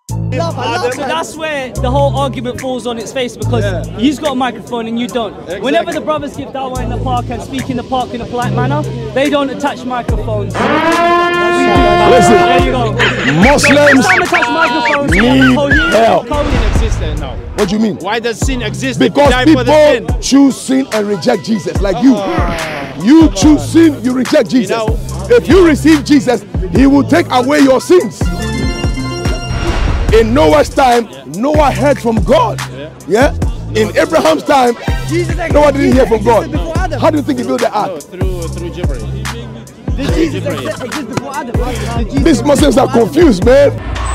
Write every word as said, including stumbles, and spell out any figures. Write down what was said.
Love, I love So that's where the whole argument falls on its face, because Yeah. he's got a microphone and you don't. Exactly. Whenever the brothers give dawah in the park and speak in the park in a polite manner, they don't attach microphones. Listen, There you go. Muslims Don't attach microphones. need Police, help. police. Exist there now. What do you mean? Why does sin exist? if you Because die for the sin? people choose sin and reject Jesus, like you. You choose sin, you reject Jesus. You know- If you receive Jesus, he will take away your sins. In Noah's time, Noah heard from God. Yeah? In Abraham's time, Jesus existed- Noah didn't hear from Jesus God. existed before Adam. How do you think he built the No, ark? through through gibberish. Did Jesus exist exist before Adam? Did Jesus These Muslims are confused, man.